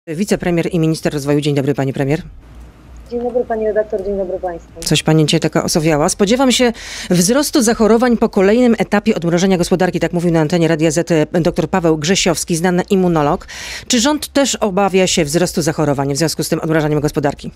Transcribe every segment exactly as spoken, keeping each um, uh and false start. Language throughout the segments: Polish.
Wicepremier i minister rozwoju. Dzień dobry, pani premier. Dzień dobry, pani redaktor, dzień dobry państwu. Coś pani dzisiaj taka osowiała. Spodziewam się wzrostu zachorowań po kolejnym etapie odmrożenia gospodarki, tak mówił na antenie Radia Z dr Paweł Grzesiowski, znany immunolog. Czy rząd też obawia się wzrostu zachorowań w związku z tym odmrażaniem gospodarki?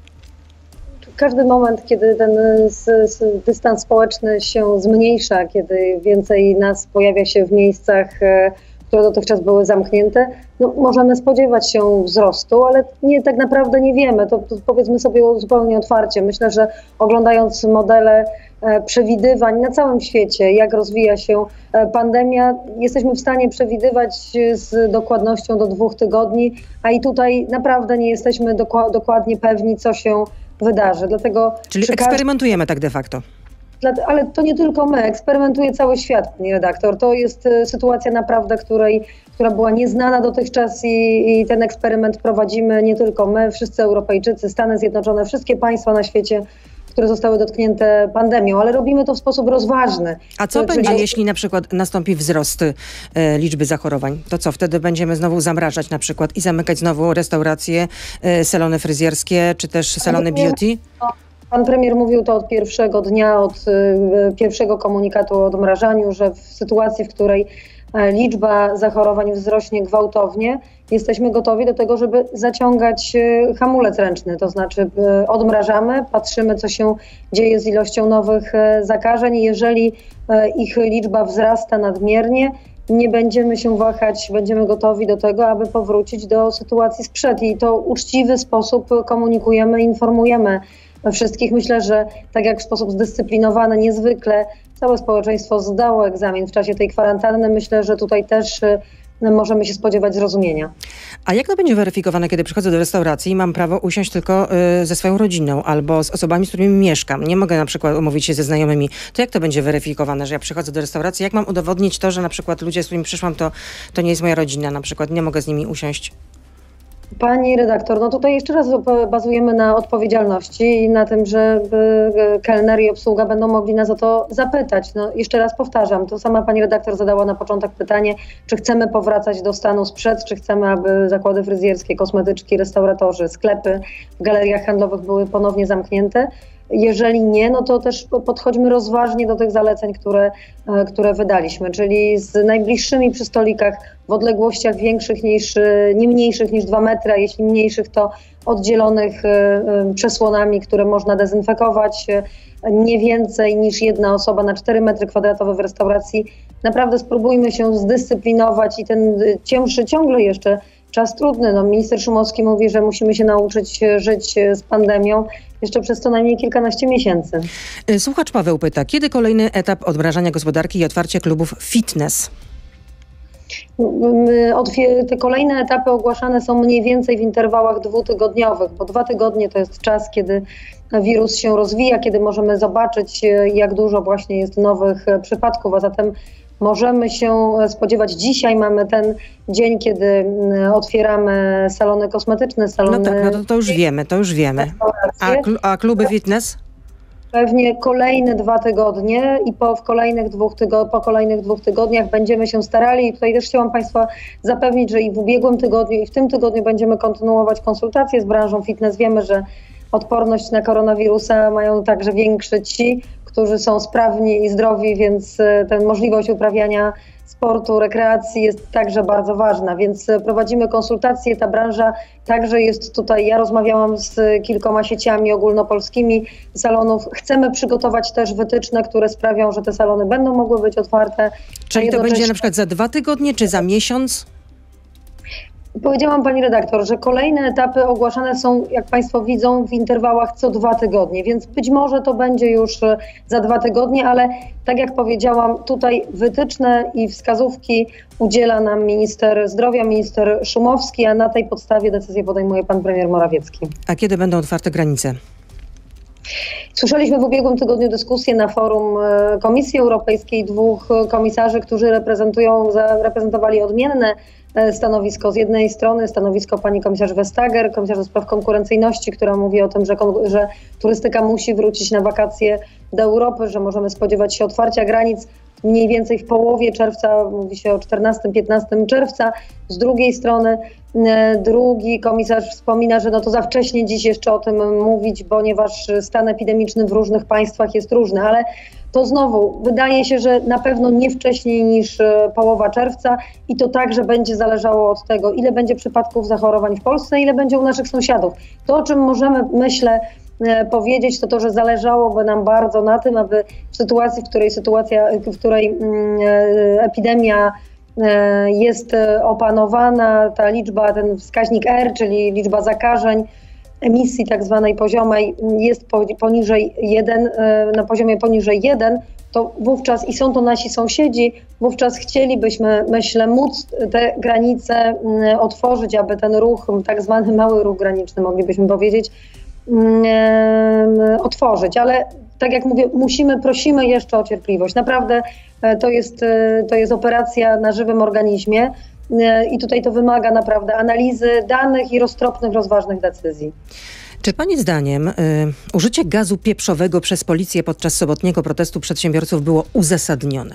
Każdy moment, kiedy ten dystans społeczny się zmniejsza, kiedy więcej nas pojawia się w miejscach, które dotychczas były zamknięte, no, możemy spodziewać się wzrostu, ale nie, tak naprawdę nie wiemy. To, to powiedzmy sobie zupełnie otwarcie. Myślę, że oglądając modele e, przewidywań na całym świecie, jak rozwija się e, pandemia, jesteśmy w stanie przewidywać z dokładnością do dwóch tygodni, a i tutaj naprawdę nie jesteśmy doku- dokładnie pewni, co się wydarzy. Dlatego Czyli eksperymentujemy tak de facto. Ale to nie tylko my, eksperymentuje cały świat, pani redaktor. To jest sytuacja naprawdę, której, która była nieznana dotychczas i, i ten eksperyment prowadzimy nie tylko my, wszyscy Europejczycy, Stany Zjednoczone, wszystkie państwa na świecie, które zostały dotknięte pandemią, ale robimy to w sposób rozważny. A co Czyli... będzie, jeśli na przykład nastąpi wzrost e, liczby zachorowań? To co, wtedy będziemy znowu zamrażać na przykład i zamykać znowu restauracje, e, salony fryzjerskie, czy też salony beauty? Pan premier mówił to od pierwszego dnia, od y, pierwszego komunikatu o odmrażaniu, że w sytuacji, w której y, liczba zachorowań wzrośnie gwałtownie, jesteśmy gotowi do tego, żeby zaciągać y, hamulec ręczny. To znaczy y, odmrażamy, patrzymy, co się dzieje z ilością nowych y, zakażeń. Jeżeli y, ich liczba wzrasta nadmiernie, nie będziemy się wahać, będziemy gotowi do tego, aby powrócić do sytuacji sprzed. I to w uczciwy sposób komunikujemy, informujemy wszystkich. Myślę, że tak jak w sposób zdyscyplinowany niezwykle całe społeczeństwo zdało egzamin w czasie tej kwarantanny, myślę, że tutaj też możemy się spodziewać zrozumienia. A jak to będzie weryfikowane, kiedy przychodzę do restauracji i mam prawo usiąść tylko y, ze swoją rodziną albo z osobami, z którymi mieszkam? Nie mogę na przykład umówić się ze znajomymi. To jak to będzie weryfikowane, że ja przychodzę do restauracji? Jak mam udowodnić to, że na przykład ludzie, z którymi przyszłam, to, to nie jest moja rodzina na przykład? Nie mogę z nimi usiąść? Pani redaktor, no tutaj jeszcze raz bazujemy na odpowiedzialności i na tym, że kelner i obsługa będą mogli nas o to zapytać. No jeszcze raz powtarzam, to sama pani redaktor zadała na początek pytanie, czy chcemy powracać do stanu sprzed, czy chcemy, aby zakłady fryzjerskie, kosmetyczki, restauratorzy, sklepy w galeriach handlowych były ponownie zamknięte. Jeżeli nie, no to też podchodźmy rozważnie do tych zaleceń, które, które wydaliśmy, czyli z najbliższymi przy stolikach w odległościach większych niż, nie mniejszych niż dwa metry, a jeśli mniejszych, to oddzielonych przesłonami, które można dezynfekować, nie więcej niż jedna osoba na cztery metry kwadratowe w restauracji. Naprawdę spróbujmy się zdyscyplinować i ten cięższy ciągle jeszcze czas trudny. No, minister Szumowski mówi, że musimy się nauczyć żyć z pandemią jeszcze przez co najmniej kilkanaście miesięcy. Słuchacz Paweł pyta, kiedy kolejny etap odmrażania gospodarki i otwarcie klubów fitness? Te kolejne etapy ogłaszane są mniej więcej w interwałach dwutygodniowych, bo dwa tygodnie to jest czas, kiedy wirus się rozwija, kiedy możemy zobaczyć, jak dużo właśnie jest nowych przypadków, a zatem możemy się spodziewać, dzisiaj mamy ten dzień, kiedy otwieramy salony kosmetyczne, salony... No tak, no to, to już wiemy, to już wiemy. A, kl- a kluby fitness? Pewnie kolejne dwa tygodnie i po, w kolejnych dwóch tygo- po kolejnych dwóch tygodniach będziemy się starali i tutaj też chciałam Państwa zapewnić, że i w ubiegłym tygodniu i w tym tygodniu będziemy kontynuować konsultacje z branżą fitness. Wiemy, że odporność na koronawirusa mają także większe ci, którzy są sprawni i zdrowi, więc tę możliwość uprawiania sportu, rekreacji jest także bardzo ważna, więc prowadzimy konsultacje, ta branża także jest tutaj, ja rozmawiałam z kilkoma sieciami ogólnopolskimi salonów, chcemy przygotować też wytyczne, które sprawią, że te salony będą mogły być otwarte. Czyli jednocześnie... to będzie na przykład za dwa tygodnie, czy za miesiąc? Powiedziałam pani redaktor, że kolejne etapy ogłaszane są, jak Państwo widzą, w interwałach co dwa tygodnie, więc być może to będzie już za dwa tygodnie, ale tak jak powiedziałam, tutaj wytyczne i wskazówki udziela nam minister zdrowia, minister Szumowski, a na tej podstawie decyzję podejmuje pan premier Morawiecki. A kiedy będą otwarte granice? Słyszeliśmy w ubiegłym tygodniu dyskusję na forum Komisji Europejskiej dwóch komisarzy, którzy reprezentują, reprezentowali odmienne stanowisko. Z jednej strony stanowisko pani komisarz Vestager, komisarz do spraw konkurencyjności, która mówi o tym, że, że turystyka musi wrócić na wakacje do Europy, że możemy spodziewać się otwarcia granic. mniej więcej w połowie czerwca, mówi się o czternastego piętnastego czerwca. Z drugiej strony drugi komisarz wspomina, że no to za wcześnie dziś jeszcze o tym mówić, ponieważ stan epidemiczny w różnych państwach jest różny, ale to znowu wydaje się, że na pewno nie wcześniej niż połowa czerwca i to także będzie zależało od tego, ile będzie przypadków zachorowań w Polsce, ile będzie u naszych sąsiadów. To, o czym możemy, myślę, powiedzieć, to to, że zależałoby nam bardzo na tym, aby w sytuacji, w której sytuacja, w której epidemia jest opanowana, ta liczba, ten wskaźnik R, czyli liczba zakażeń, emisji tak zwanej poziomej jest poniżej jeden, na poziomie poniżej jeden, to wówczas, i są to nasi sąsiedzi, wówczas chcielibyśmy, myślę, móc te granice otworzyć, aby ten ruch, tak zwany mały ruch graniczny, moglibyśmy powiedzieć, otworzyć, ale tak jak mówię, musimy, prosimy jeszcze o cierpliwość. Naprawdę to jest, to jest operacja na żywym organizmie i tutaj to wymaga naprawdę analizy danych i roztropnych, rozważnych decyzji. Czy pani zdaniem y, użycie gazu pieprzowego przez policję podczas sobotniego protestu przedsiębiorców było uzasadnione?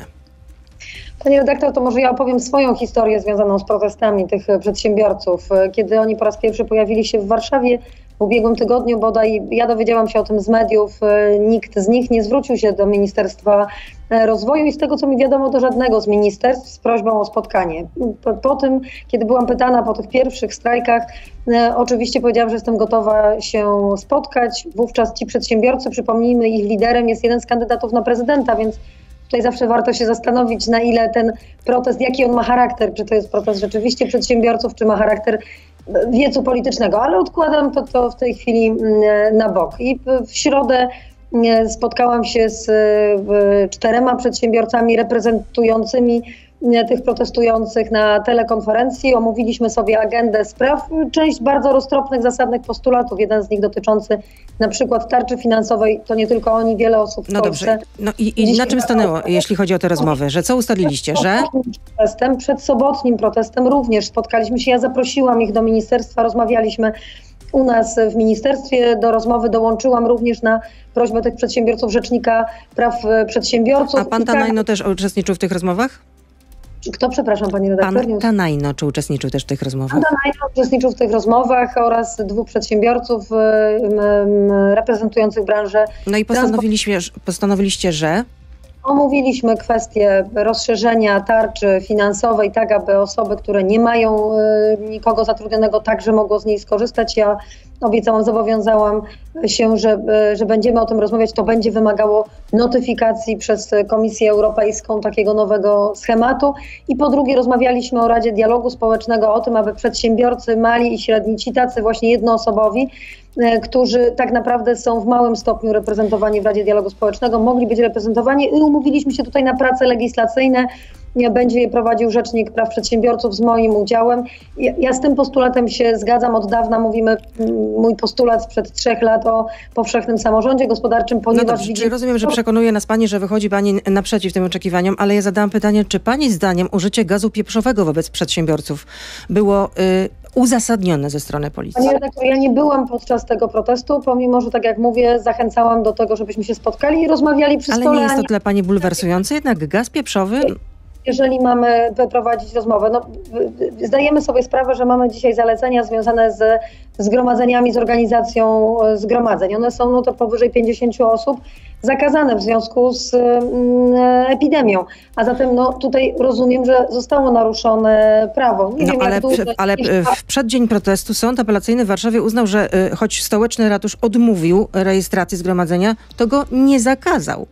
Pani redaktor, to może ja opowiem swoją historię związaną z protestami tych przedsiębiorców. Kiedy oni po raz pierwszy pojawili się w Warszawie w ubiegłym tygodniu, bodaj ja dowiedziałam się o tym z mediów, nikt z nich nie zwrócił się do Ministerstwa Rozwoju i z tego, co mi wiadomo, do żadnego z ministerstw z prośbą o spotkanie. Po, po tym, kiedy byłam pytana po tych pierwszych strajkach, e, oczywiście powiedziałam, że jestem gotowa się spotkać. Wówczas ci przedsiębiorcy, przypomnijmy, ich liderem jest jeden z kandydatów na prezydenta, więc tutaj zawsze warto się zastanowić, na ile ten protest, jaki on ma charakter, czy to jest protest rzeczywiście przedsiębiorców, czy ma charakter wiecu politycznego, ale odkładam to, to w tej chwili na bok. I w środę spotkałam się z czterema przedsiębiorcami reprezentującymi tych protestujących na telekonferencji. Omówiliśmy sobie agendę spraw, część bardzo roztropnych, zasadnych postulatów. Jeden z nich dotyczący na przykład tarczy finansowej. To nie tylko oni, wiele osób w no Polsce. Dobrze. No i, i na czym stanęło, jeśli chodzi o te rozmowy? Że co ustaliliście, że... Protestem, przed sobotnim protestem również spotkaliśmy się. Ja zaprosiłam ich do ministerstwa, rozmawialiśmy u nas w ministerstwie. Do rozmowy dołączyłam również na prośbę tych przedsiębiorców Rzecznika Praw Przedsiębiorców. A pan Tanajno tak... też uczestniczył w tych rozmowach? Kto, przepraszam, pani redaktor? Pan Tanajno, czy uczestniczył też w tych rozmowach? Pan Tanajno uczestniczył w tych rozmowach oraz dwóch przedsiębiorców y, y, reprezentujących branżę. No i postanowiliście, postanowiliście, że... Omówiliśmy kwestię rozszerzenia tarczy finansowej, tak aby osoby, które nie mają y, nikogo zatrudnionego, także mogło z niej skorzystać. Ja obiecałam, zobowiązałam się, że, y, że będziemy o tym rozmawiać. To będzie wymagało notyfikacji przez Komisję Europejską takiego nowego schematu. I po drugie rozmawialiśmy o Radzie Dialogu Społecznego, o tym, aby przedsiębiorcy mali i średni, ci tacy właśnie jednoosobowi, którzy tak naprawdę są w małym stopniu reprezentowani w Radzie Dialogu Społecznego, mogli być reprezentowani i umówiliśmy się tutaj na prace legislacyjne. Będzie je prowadził Rzecznik Praw Przedsiębiorców z moim udziałem. Ja, ja z tym postulatem się zgadzam od dawna. Mówimy, mój postulat sprzed trzech lat o powszechnym samorządzie gospodarczym, ponieważ... No dobrze, czyli rozumiem, że przekonuje nas pani, że wychodzi pani naprzeciw tym oczekiwaniom, ale ja zadałam pytanie, czy pani zdaniem użycie gazu pieprzowego wobec przedsiębiorców było y, uzasadnione ze strony policji? Pani redaktor, ja nie byłam podczas tego protestu, pomimo, że tak jak mówię, zachęcałam do tego, żebyśmy się spotkali i rozmawiali przy stole. Ale nie jest to dla pani bulwersujące? Jednak gaz pieprzowy... Jeżeli mamy prowadzić rozmowę, no, zdajemy sobie sprawę, że mamy dzisiaj zalecenia związane z zgromadzeniami, z organizacją zgromadzeń. One są no to powyżej pięćdziesięciu osób zakazane w związku z mm, epidemią. A zatem no, tutaj rozumiem, że zostało naruszone prawo. Nie no, wiem, ale jak długo, ale w przeddzień protestu Sąd Apelacyjny w Warszawie uznał, że y, choć stołeczny ratusz odmówił rejestracji zgromadzenia, to go nie zakazał.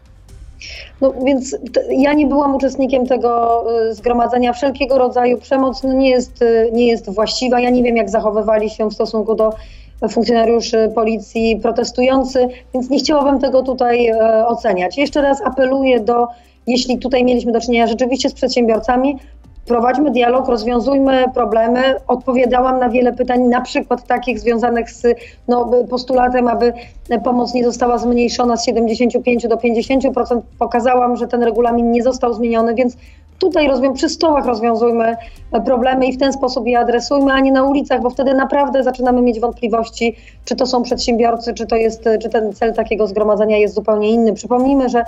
No więc t- ja nie byłam uczestnikiem tego y, zgromadzenia. Wszelkiego rodzaju przemoc no, nie jest, y, nie jest właściwa. Ja nie wiem, jak zachowywali się w stosunku do funkcjonariuszy policji protestujący, więc nie chciałabym tego tutaj y, oceniać. Jeszcze raz apeluję do, jeśli tutaj mieliśmy do czynienia rzeczywiście z przedsiębiorcami, prowadźmy dialog, rozwiązujmy problemy. Odpowiadałam na wiele pytań, na przykład takich związanych z no, postulatem, aby pomoc nie została zmniejszona z siedemdziesięciu pięciu do pięćdziesięciu procent. Pokazałam, że ten regulamin nie został zmieniony, więc tutaj rozwią- przy stołach rozwiązujmy problemy i w ten sposób je adresujmy, a nie na ulicach, bo wtedy naprawdę zaczynamy mieć wątpliwości, czy to są przedsiębiorcy, czy to jest, czy ten cel takiego zgromadzenia jest zupełnie inny. Przypomnijmy, że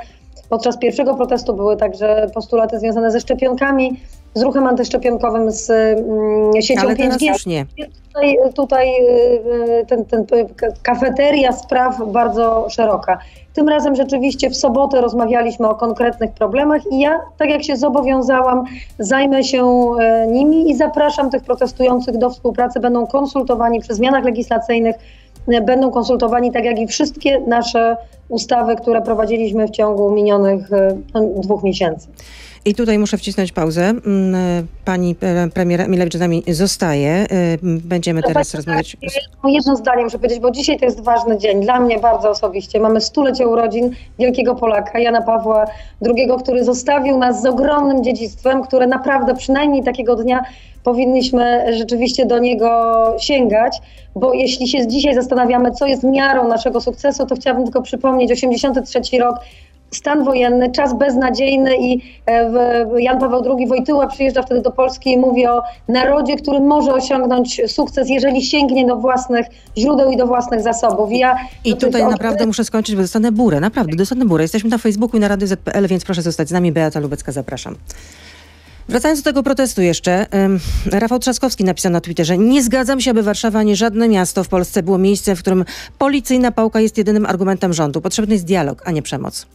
Podczas pierwszego protestu były także postulaty związane ze szczepionkami, z ruchem antyszczepionkowym, z mm, siecią Ale teraz pięć G. już nie. Tutaj, tutaj ten, ten, kafeteria spraw bardzo szeroka. Tym razem rzeczywiście w sobotę rozmawialiśmy o konkretnych problemach i ja, tak jak się zobowiązałam, zajmę się nimi i zapraszam tych protestujących do współpracy. Będą konsultowani przy zmianach legislacyjnych, będą konsultowani tak jak i wszystkie nasze ustawy, które prowadziliśmy w ciągu minionych no, dwóch miesięcy. I tutaj muszę wcisnąć pauzę. Pani premier Emilewicz z nami zostaje. Będziemy no teraz tak, rozmawiać. Tak, jedno zdanie muszę powiedzieć, bo dzisiaj to jest ważny dzień. Dla mnie bardzo osobiście. Mamy stulecie urodzin wielkiego Polaka, Jana Pawła drugiego, który zostawił nas z ogromnym dziedzictwem, które naprawdę przynajmniej takiego dnia powinniśmy rzeczywiście do niego sięgać, bo jeśli się dzisiaj zastanawiamy, co jest miarą naszego sukcesu, to chciałabym tylko przypomnieć osiemdziesiąty trzeci rok, stan wojenny, czas beznadziejny i Jan Paweł drugi Wojtyła przyjeżdża wtedy do Polski i mówi o narodzie, który może osiągnąć sukces, jeżeli sięgnie do własnych źródeł i do własnych zasobów. I, ja I tutaj tych... naprawdę muszę skończyć, bo dostanę burę. Naprawdę, dostanę burę. Jesteśmy na Facebooku i na Radiu Z P L, więc proszę zostać z nami. Beata Lubecka, zapraszam. Wracając do tego protestu jeszcze, um, Rafał Trzaskowski napisał na Twitterze: nie zgadzam się, aby Warszawa, ani żadne miasto w Polsce było miejscem, w którym policyjna pałka jest jedynym argumentem rządu. Potrzebny jest dialog, a nie przemoc.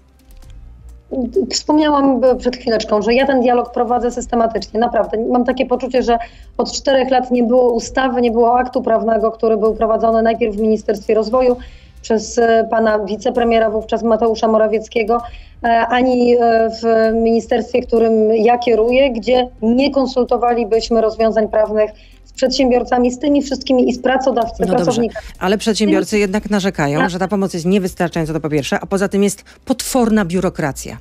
Wspomniałam przed chwileczką, że ja ten dialog prowadzę systematycznie. Naprawdę. Mam takie poczucie, że od czterech lat nie było ustawy, nie było aktu prawnego, który był prowadzony najpierw w Ministerstwie Rozwoju przez pana wicepremiera wówczas Mateusza Morawieckiego, ani w ministerstwie, którym ja kieruję, gdzie nie konsultowalibyśmy rozwiązań prawnych z przedsiębiorcami, z tymi wszystkimi i z pracodawcami, no pracownikami. Dobrze, ale przedsiębiorcy jednak narzekają, że ta pomoc jest niewystarczająca, to po pierwsze, a poza tym jest potworna biurokracja.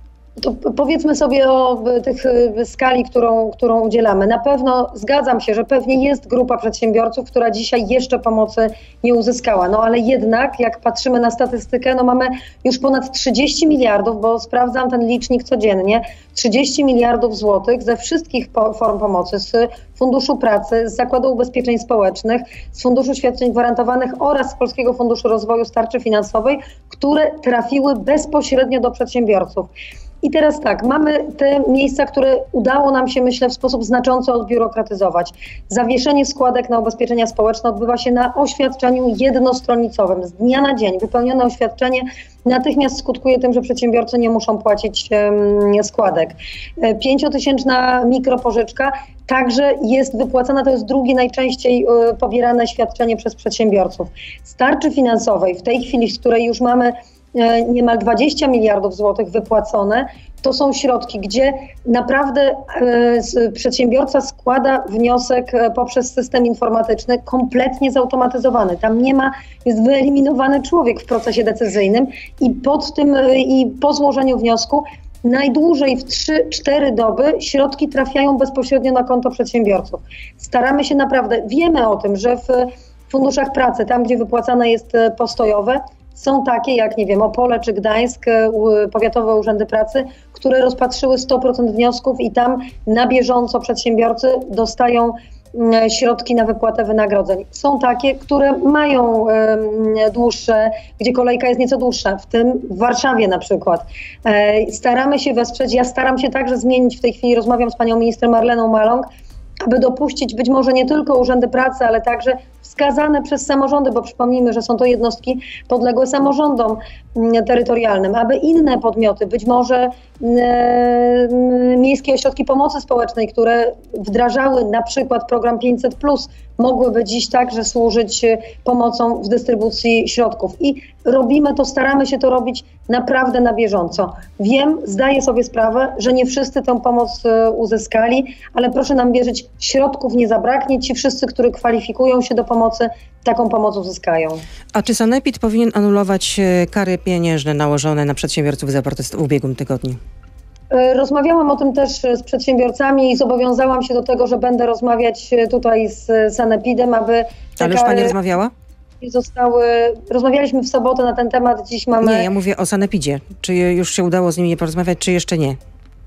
To powiedzmy sobie o tych skali, którą, którą udzielamy. Na pewno zgadzam się, że pewnie jest grupa przedsiębiorców, która dzisiaj jeszcze pomocy nie uzyskała. No ale jednak, jak patrzymy na statystykę, no mamy już ponad trzydzieści miliardów, bo sprawdzam ten licznik codziennie, trzydzieści miliardów złotych ze wszystkich po, form pomocy, z Funduszu Pracy, z Zakładu Ubezpieczeń Społecznych, z Funduszu Świadczeń Gwarantowanych oraz z Polskiego Funduszu Rozwoju z tarczy finansowej, które trafiły bezpośrednio do przedsiębiorców. I teraz tak, mamy te miejsca, które udało nam się, myślę, w sposób znacząco odbiurokratyzować. Zawieszenie składek na ubezpieczenia społeczne odbywa się na oświadczeniu jednostronicowym. Z dnia na dzień wypełnione oświadczenie natychmiast skutkuje tym, że przedsiębiorcy nie muszą płacić um, składek. Pięciotysięczna mikropożyczka także jest wypłacana, to jest drugie najczęściej y, pobierane świadczenie przez przedsiębiorców. Z tarczy finansowej, w tej chwili, z której już mamy niemal dwadzieścia miliardów złotych wypłacone, to są środki, gdzie naprawdę e, przedsiębiorca składa wniosek poprzez system informatyczny kompletnie zautomatyzowany. Tam nie ma, jest wyeliminowany człowiek w procesie decyzyjnym i pod tym i po złożeniu wniosku najdłużej w trzy cztery doby środki trafiają bezpośrednio na konto przedsiębiorców. Staramy się naprawdę, wiemy o tym, że w funduszach pracy, tam gdzie wypłacane jest postojowe, są takie jak, nie wiem, Opole czy Gdańsk, powiatowe urzędy pracy, które rozpatrzyły sto procent wniosków i tam na bieżąco przedsiębiorcy dostają środki na wypłatę wynagrodzeń. Są takie, które mają dłuższe, gdzie kolejka jest nieco dłuższa, w tym w Warszawie na przykład. Staramy się wesprzeć, ja staram się także zmienić, w tej chwili rozmawiam z panią minister Marleną Maląg, aby dopuścić być może nie tylko urzędy pracy, ale także wskazane przez samorządy, bo przypomnijmy, że są to jednostki podległe samorządom terytorialnym, aby inne podmioty, być może e, miejskie ośrodki pomocy społecznej, które wdrażały na przykład program pięćset plus, mogłyby dziś także służyć pomocą w dystrybucji środków. I robimy to, staramy się to robić naprawdę na bieżąco. Wiem, zdaję sobie sprawę, że nie wszyscy tę pomoc uzyskali, ale proszę nam wierzyć, środków nie zabraknie. Ci wszyscy, którzy kwalifikują się do pomocy, taką pomoc uzyskają. A czy sanepid powinien anulować kary pieniężne nałożone na przedsiębiorców za protest w ubiegłym tygodniu? Rozmawiałam o tym też z przedsiębiorcami i zobowiązałam się do tego, że będę rozmawiać tutaj z sanepidem, aby... Ale już pani rozmawiała? Zostały, rozmawialiśmy w sobotę na ten temat, dziś mamy... Nie, ja mówię o sanepidzie. Czy już się udało z nimi porozmawiać, czy jeszcze nie?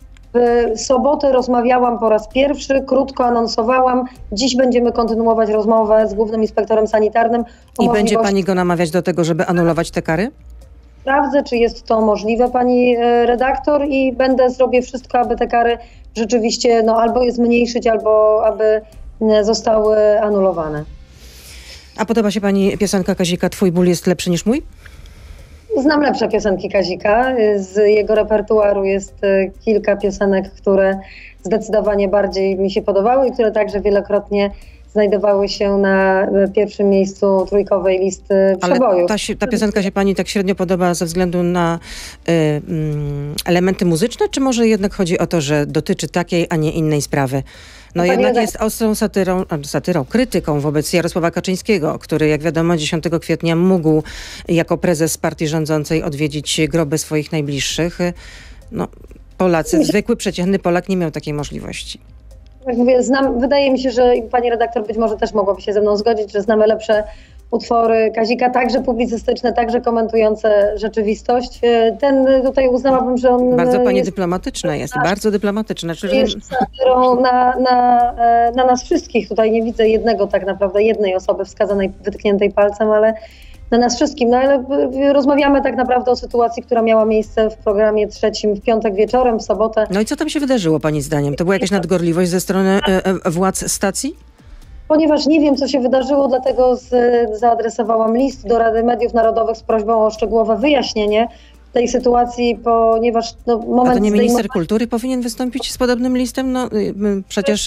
W sobotę rozmawiałam po raz pierwszy, krótko anonsowałam. Dziś będziemy kontynuować rozmowę z głównym inspektorem sanitarnym. I będzie pani go namawiać do tego, żeby anulować te kary? sprawdzę, czy jest to możliwe, pani redaktor, i będę, zrobię wszystko, aby te kary rzeczywiście no, albo je zmniejszyć, albo aby zostały anulowane. A podoba się pani piosenka Kazika "Twój ból jest lepszy niż mój"? Znam lepsze piosenki Kazika. Z jego repertuaru jest kilka piosenek, które zdecydowanie bardziej mi się podobały i które także wielokrotnie znajdowały się na pierwszym miejscu trójkowej listy przebojów. Ale ta, ta piosenka się pani tak średnio podoba ze względu na y, y, elementy muzyczne, czy może jednak chodzi o to, że dotyczy takiej, a nie innej sprawy? No Pani jednak redaktor... jest ostrą satyrą, satyrą, krytyką wobec Jarosława Kaczyńskiego, który, jak wiadomo, dziesiątego kwietnia mógł jako prezes partii rządzącej odwiedzić groby swoich najbliższych. No, Polacy, zwykły, przeciętny Polak nie miał takiej możliwości. Jak mówię, znam, wydaje mi się, że pani redaktor być może też mogłaby się ze mną zgodzić, że znamy lepsze utwory Kazika, także publicystyczne, także komentujące rzeczywistość. Ten tutaj uznałabym, że on Bardzo pani jest, dyplomatyczna jest, na, bardzo dyplomatyczna. Czyli... jest satyrą na, na, na nas wszystkich. Tutaj nie widzę jednego tak naprawdę, jednej osoby wskazanej, wytkniętej palcem, ale na nas wszystkim. No ale rozmawiamy tak naprawdę o sytuacji, która miała miejsce w programie trzecim w piątek wieczorem, w sobotę. No i co tam się wydarzyło pani zdaniem? To była jakaś nadgorliwość ze strony e, władz stacji? Ponieważ nie wiem, co się wydarzyło, dlatego z, zaadresowałam list do Rady Mediów Narodowych z prośbą o szczegółowe wyjaśnienie tej sytuacji, ponieważ no, moment... A to nie minister zdejmowania... kultury powinien wystąpić z podobnym listem? No przecież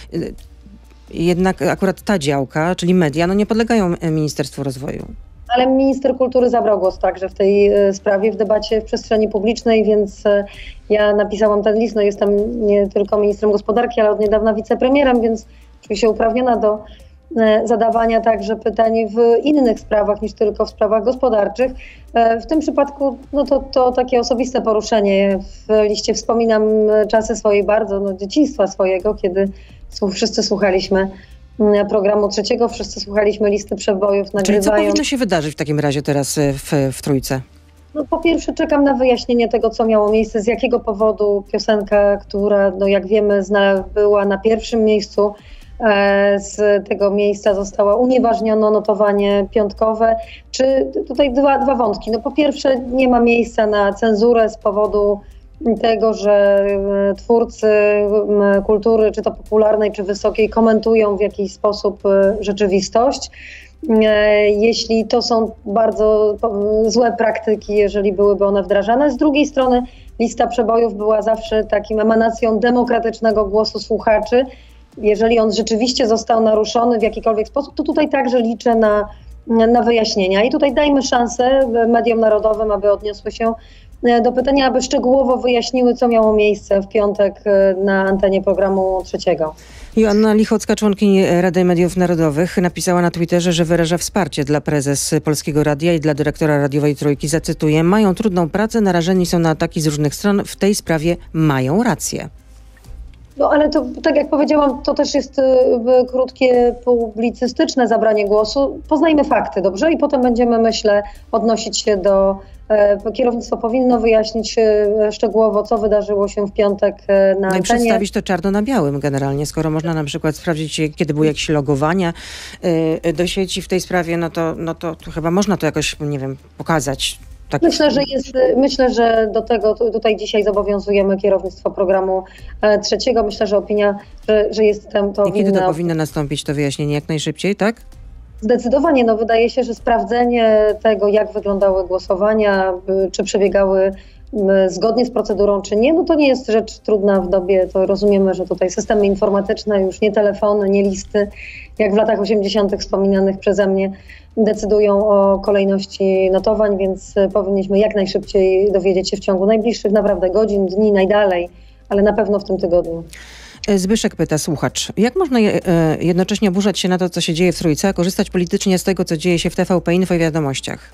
jednak akurat ta działka, czyli media, no nie podlegają Ministerstwu Rozwoju. Ale minister kultury zabrał głos także w tej sprawie, w debacie w przestrzeni publicznej, więc ja napisałam ten list. No jestem nie tylko ministrem gospodarki, ale od niedawna wicepremierem, więc czuję się uprawniona do zadawania także pytań w innych sprawach niż tylko w sprawach gospodarczych. W tym przypadku no to, to takie osobiste poruszenie. W liście wspominam czasy swojej bardzo, no dzieciństwa swojego, kiedy wszyscy słuchaliśmy programu trzeciego, wszyscy słuchaliśmy listy przebojów, nagrywając. Czyli co powinno się wydarzyć w takim razie teraz w, w Trójce? No, po pierwsze czekam na wyjaśnienie tego, co miało miejsce, z jakiego powodu piosenka, która, no jak wiemy, zna, była na pierwszym miejscu, e, z tego miejsca została unieważnione notowanie piątkowe. Czy tutaj dwa, dwa wątki. No po pierwsze nie ma miejsca na cenzurę z powodu tego, że twórcy kultury, czy to popularnej, czy wysokiej, komentują w jakiś sposób rzeczywistość. Jeśli to są bardzo złe praktyki, jeżeli byłyby one wdrażane. Z drugiej strony lista przebojów była zawsze takim emanacją demokratycznego głosu słuchaczy. Jeżeli on rzeczywiście został naruszony w jakikolwiek sposób, to tutaj także liczę na, na wyjaśnienia. I tutaj dajmy szansę mediom narodowym, aby odniosły się do pytania, aby szczegółowo wyjaśniły, co miało miejsce w piątek na antenie programu trzeciego. Joanna Lichocka, członkini Rady Mediów Narodowych, napisała na Twitterze, że wyraża wsparcie dla prezes Polskiego Radia i dla dyrektora radiowej Trójki. Zacytuję: mają trudną pracę, narażeni są na ataki z różnych stron. W tej sprawie mają rację. No ale to, tak jak powiedziałam, to też jest y, krótkie, publicystyczne zabranie głosu. Poznajmy fakty, dobrze? I potem będziemy, myślę, odnosić się do... Y, kierownictwo powinno wyjaśnić y, szczegółowo, co wydarzyło się w piątek y, na antenie. No i przedstawić to czarno na białym generalnie. Skoro można na przykład sprawdzić, kiedy były jakieś logowania y, do sieci w tej sprawie, no to, no to, to chyba można to jakoś, nie wiem, pokazać. Tak. Myślę, że jest, myślę, że do tego tutaj dzisiaj zobowiązujemy kierownictwo programu e, trzeciego. Myślę, że opinia, że, że jest tam to. I kiedy winna... to powinno nastąpić, to wyjaśnienie? Jak najszybciej, tak? Zdecydowanie. No, wydaje się, że sprawdzenie tego, jak wyglądały głosowania, czy przebiegały zgodnie z procedurą, czy nie, no to nie jest rzecz trudna w dobie, to rozumiemy, że tutaj systemy informatyczne, już nie telefony, nie listy, jak w latach osiemdziesiątych wspominanych przeze mnie, decydują o kolejności notowań, więc powinniśmy jak najszybciej dowiedzieć się w ciągu najbliższych naprawdę godzin, dni, najdalej, ale na pewno w tym tygodniu. Zbyszek pyta, słuchacz, jak można jednocześnie oburzać się na to, co się dzieje w Trójce, a korzystać politycznie z tego, co dzieje się w T V P Info i Wiadomościach?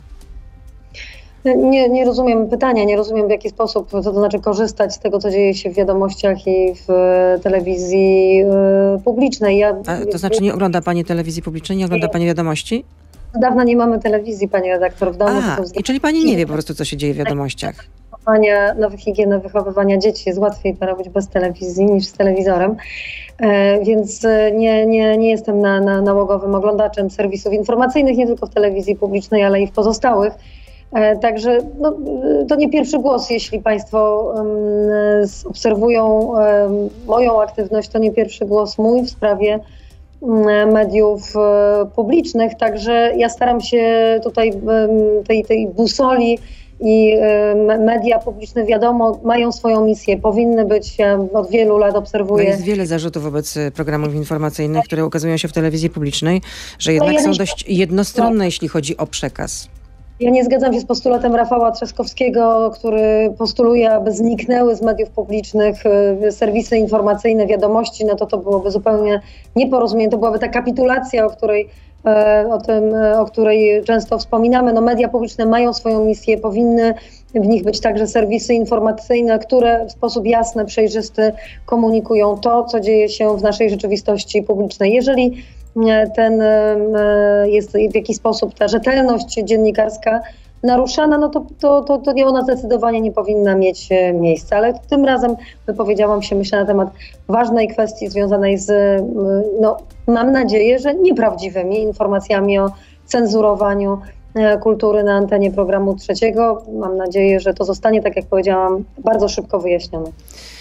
Nie, nie rozumiem pytania, nie rozumiem w jaki sposób, co to znaczy korzystać z tego, co dzieje się w wiadomościach i w telewizji y, publicznej. Ja, A to znaczy nie ogląda pani telewizji publicznej, nie ogląda nie. pani wiadomości? Z dawna nie mamy telewizji, pani redaktor, w domu. A, i czyli pani nie wie po prostu, co się dzieje w wiadomościach. Nowych higieny, wychowywania dzieci jest łatwiej to robić bez telewizji niż z telewizorem, e, więc nie, nie, nie jestem na, na, nałogowym oglądaczem serwisów informacyjnych, nie tylko w telewizji publicznej, ale i w pozostałych. Także no, to nie pierwszy głos, jeśli Państwo um, obserwują um, moją aktywność, to nie pierwszy głos mój w sprawie um, mediów um, publicznych, także ja staram się tutaj um, tej, tej busoli i um, media publiczne, wiadomo, mają swoją misję, powinny być, ja od wielu lat obserwuję. No jest wiele zarzutów wobec programów informacyjnych, które ukazują się w telewizji publicznej, że jednak no, ja są dość jednostronne, no. jeśli chodzi o przekaz. Ja nie zgadzam się z postulatem Rafała Trzaskowskiego, który postuluje, aby zniknęły z mediów publicznych serwisy informacyjne, wiadomości, no to to byłoby zupełnie nieporozumienie, to byłaby ta kapitulacja, o której, o tym, o której często wspominamy. No media publiczne mają swoją misję, powinny w nich być także serwisy informacyjne, które w sposób jasny, przejrzysty komunikują to, co dzieje się w naszej rzeczywistości publicznej. Jeżeli ten jest w jakiś sposób ta rzetelność dziennikarska naruszana, no to, to, to, to nie ona zdecydowanie nie powinna mieć miejsca. Ale tym razem wypowiedziałam się, myślę, na temat ważnej kwestii związanej z, no, mam nadzieję, że nieprawdziwymi informacjami o cenzurowaniu kultury na antenie programu trzeciego. Mam nadzieję, że to zostanie, tak jak powiedziałam, bardzo szybko wyjaśnione.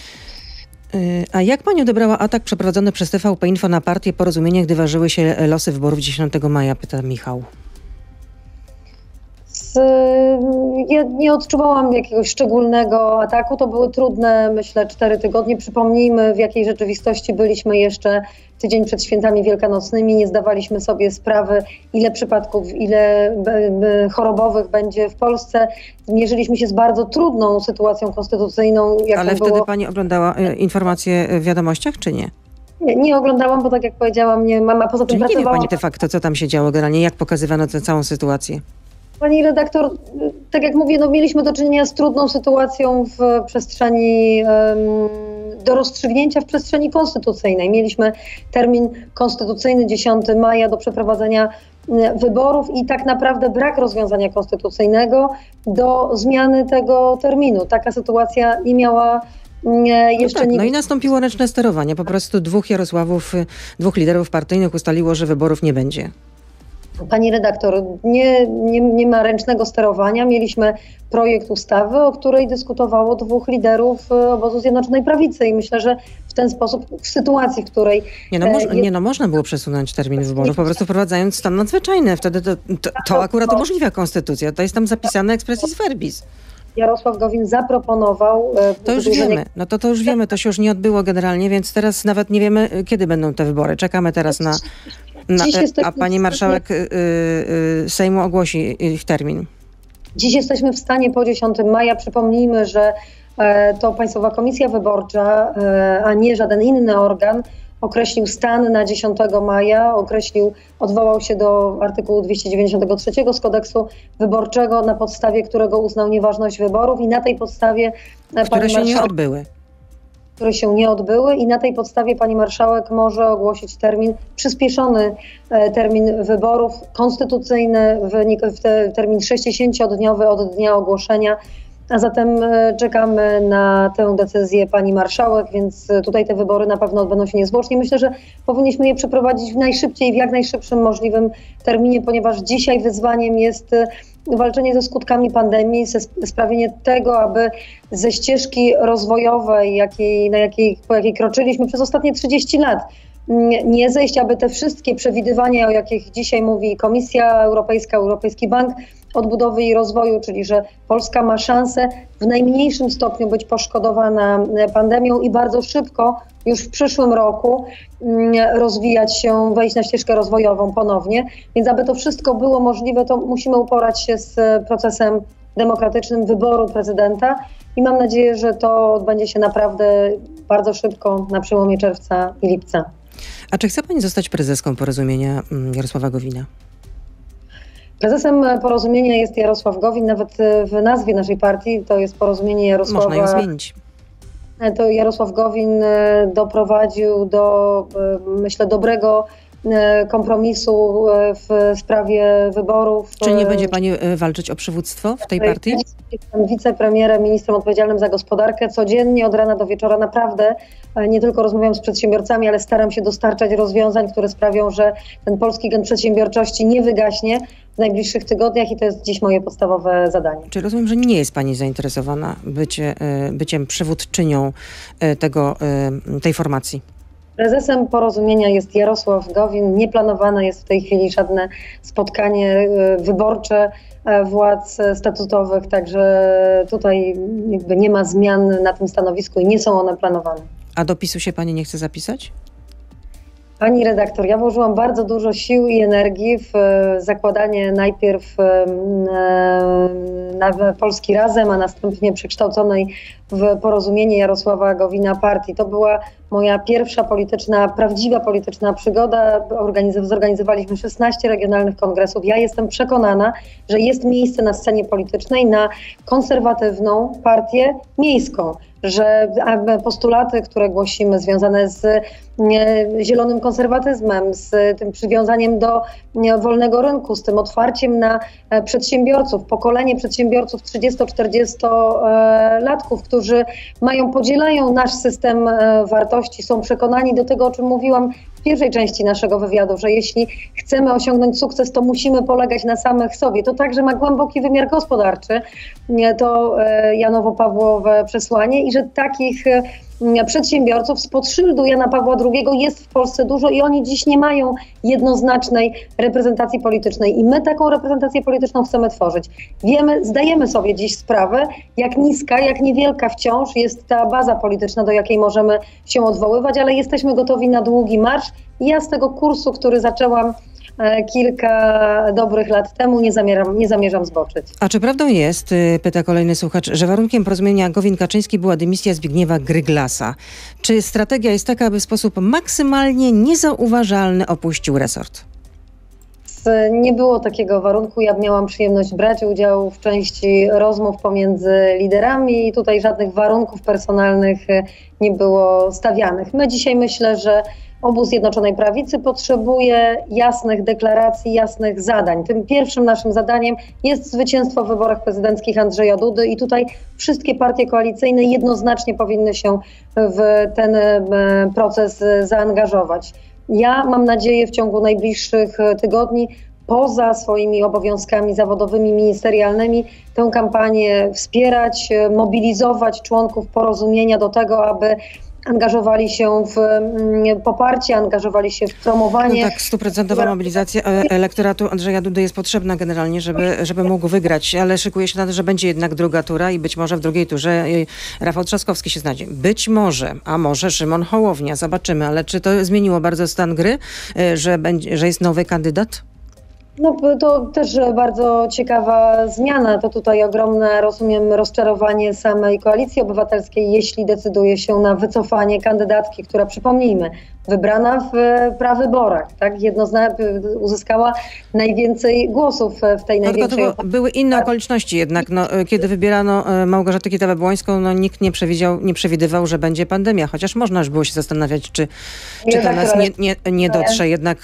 A jak pani odebrała atak przeprowadzony przez T V P Info na partię Porozumienie, gdy ważyły się losy wyborów dziesiątego maja, pyta Michał. Z, ja nie odczuwałam jakiegoś szczególnego ataku. To były trudne, myślę, cztery tygodnie. Przypomnijmy, w jakiej rzeczywistości byliśmy jeszcze tydzień przed świętami wielkanocnymi. Nie zdawaliśmy sobie sprawy, ile przypadków, ile chorobowych będzie w Polsce. Mierzyliśmy się z bardzo trudną sytuacją konstytucyjną. Ale wtedy było... pani oglądała informacje w wiadomościach, czy nie? Nie, nie oglądałam, bo tak jak powiedziałam, nie mam, a poza tym Czyli pracowałam... nie wie pani de facto, co tam się działo generalnie, jak pokazywano tę całą sytuację? Pani redaktor, tak jak mówię, no mieliśmy do czynienia z trudną sytuacją w przestrzeni, um, do rozstrzygnięcia w przestrzeni konstytucyjnej. Mieliśmy termin konstytucyjny dziesiątego maja do przeprowadzenia wyborów i tak naprawdę brak rozwiązania konstytucyjnego do zmiany tego terminu. Taka sytuacja nie miała jeszcze no tak, nie... No i nastąpiło ręczne sterowanie. Po prostu dwóch Jarosławów, dwóch liderów partyjnych ustaliło, że wyborów nie będzie. Pani redaktor, nie, nie, nie ma ręcznego sterowania. Mieliśmy projekt ustawy, o której dyskutowało dwóch liderów obozu Zjednoczonej Prawicy i myślę, że w ten sposób, w sytuacji, w której... Nie no, moż, jest... nie, no można było przesunąć termin wyborów, po prostu wprowadzając stan nadzwyczajny. Wtedy to, to, to akurat umożliwia konstytucja. To jest tam zapisane expressis verbis. Jarosław Gowin zaproponował... To już wydłużenie... wiemy, no to, to już wiemy, to się już nie odbyło generalnie, więc teraz nawet nie wiemy, kiedy będą te wybory. Czekamy teraz na... na a pani marszałek y, y, Sejmu ogłosi ich termin. Dziś jesteśmy w stanie po dziesiątego maja. Przypomnijmy, że e, to Państwowa Komisja Wyborcza, e, a nie żaden inny organ, określił stan na dziesiątego maja, określił, odwołał się do artykułu dwieście dziewięćdziesiątego trzeciego z kodeksu wyborczego, na podstawie którego uznał nieważność wyborów i na tej podstawie... Które się nie odbyły. które się nie odbyły i na tej podstawie pani marszałek może ogłosić termin, przyspieszony termin wyborów, konstytucyjny w te, termin sześćdziesięciodniowy od dnia ogłoszenia, a zatem czekamy na tę decyzję pani marszałek, więc tutaj te wybory na pewno odbędą się niezwłocznie. Myślę, że powinniśmy je przeprowadzić w najszybciej, w jak najszybszym możliwym terminie, ponieważ dzisiaj wyzwaniem jest walczenie ze skutkami pandemii, sprawienie tego, aby ze ścieżki rozwojowej, jakiej, na jakiej, po jakiej kroczyliśmy przez ostatnie trzydzieści lat, nie zejść, aby te wszystkie przewidywania, o jakich dzisiaj mówi Komisja Europejska, Europejski Bank Odbudowy i Rozwoju, czyli że Polska ma szansę w najmniejszym stopniu być poszkodowana pandemią i bardzo szybko, już w przyszłym roku, rozwijać się, wejść na ścieżkę rozwojową ponownie. Więc aby to wszystko było możliwe, to musimy uporać się z procesem demokratycznym wyboru prezydenta i mam nadzieję, że to odbędzie się naprawdę bardzo szybko, na przełomie czerwca i lipca. A czy chce pani zostać prezeską Porozumienia Jarosława Gowina? Prezesem Porozumienia jest Jarosław Gowin, nawet w nazwie naszej partii to jest Porozumienie Jarosława... Można ją zmienić. To Jarosław Gowin doprowadził do, myślę, dobrego kompromisu w sprawie wyborów. Czy nie będzie pani walczyć o przywództwo w tej partii? Jestem wicepremierem, ministrem odpowiedzialnym za gospodarkę. Codziennie od rana do wieczora naprawdę nie tylko rozmawiam z przedsiębiorcami, ale staram się dostarczać rozwiązań, które sprawią, że ten polski gen przedsiębiorczości nie wygaśnie w najbliższych tygodniach i to jest dziś moje podstawowe zadanie. Czy rozumiem, że nie jest pani zainteresowana bycie, byciem przywódczynią tego, tej formacji? Prezesem Porozumienia jest Jarosław Gowin. Nieplanowane jest w tej chwili żadne spotkanie wyborcze władz statutowych, także tutaj jakby nie ma zmian na tym stanowisku i nie są one planowane. A do PiSu się pani nie chce zapisać? Pani redaktor, ja włożyłam bardzo dużo sił i energii w zakładanie najpierw na Polski Razem, a następnie przekształconej w Porozumienie Jarosława Gowina partii. To była moja pierwsza polityczna, prawdziwa polityczna przygoda. Organiz- zorganizowaliśmy szesnaście regionalnych kongresów. Ja jestem przekonana, że jest miejsce na scenie politycznej na konserwatywną partię miejską, że postulaty, które głosimy, związane z zielonym konserwatyzmem, z tym przywiązaniem do wolnego rynku, z tym otwarciem na przedsiębiorców, pokolenie przedsiębiorców trzydziesto-czterdziestolatków, którzy mają, podzielają nasz system wartości, są przekonani do tego, o czym mówiłam w pierwszej części naszego wywiadu, że jeśli chcemy osiągnąć sukces, to musimy polegać na samych sobie. To także ma głęboki wymiar gospodarczy, to Janowo-Pawłowe przesłanie i że takich przedsiębiorców spod szyldu Jana Pawła drugiego jest w Polsce dużo i oni dziś nie mają jednoznacznej reprezentacji politycznej i my taką reprezentację polityczną chcemy tworzyć. Wiemy, zdajemy sobie dziś sprawę, jak niska, jak niewielka wciąż jest ta baza polityczna, do jakiej możemy się odwoływać, ale jesteśmy gotowi na długi marsz i ja z tego kursu, który zaczęłam kilka dobrych lat temu, nie zamierzam, nie zamierzam zboczyć. A czy prawdą jest, pyta kolejny słuchacz, że warunkiem porozumienia Gowin-Kaczyński była dymisja Zbigniewa Gryglasa? Czy strategia jest taka, aby w sposób maksymalnie niezauważalny opuścił resort? Nie było takiego warunku. Ja miałam przyjemność brać udział w części rozmów pomiędzy liderami i tutaj żadnych warunków personalnych nie było stawianych. My dzisiaj myślę, że obóz Zjednoczonej Prawicy potrzebuje jasnych deklaracji, jasnych zadań. Tym pierwszym naszym zadaniem jest zwycięstwo w wyborach prezydenckich Andrzeja Dudy i tutaj wszystkie partie koalicyjne jednoznacznie powinny się w ten proces zaangażować. Ja mam nadzieję w ciągu najbliższych tygodni poza swoimi obowiązkami zawodowymi, ministerialnymi tę kampanię wspierać, mobilizować członków Porozumienia do tego, aby angażowali się w poparcie, angażowali się w promowanie. No tak, stuprocentowa mobilizacja elektoratu Andrzeja Dudy jest potrzebna generalnie, żeby, żeby mógł wygrać, ale szykuje się na to, że będzie jednak druga tura i być może w drugiej turze Rafał Trzaskowski się znajdzie. Być może, a może Szymon Hołownia, zobaczymy, ale czy to zmieniło bardzo stan gry, że, będzie, że jest nowy kandydat? No to też bardzo ciekawa zmiana. To tutaj ogromne, rozumiem, rozczarowanie samej Koalicji Obywatelskiej, jeśli decyduje się na wycofanie kandydatki, która, przypomnijmy, wybrana w prawyborach, tak? Jednoznacznie uzyskała najwięcej głosów w tej największej... No, były inne okoliczności jednak. No, kiedy wybierano Małgorzatę Kitawę-Błońską, no, nikt nie przewidział, nie przewidywał, że będzie pandemia, chociaż można już było się zastanawiać, czy, czy do nas nie, nie, nie dotrze jednak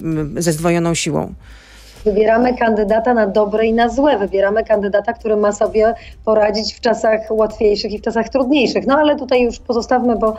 ze zdwojoną siłą. Wybieramy kandydata na dobre i na złe. Wybieramy kandydata, który ma sobie poradzić w czasach łatwiejszych i w czasach trudniejszych. No ale tutaj już pozostawmy, bo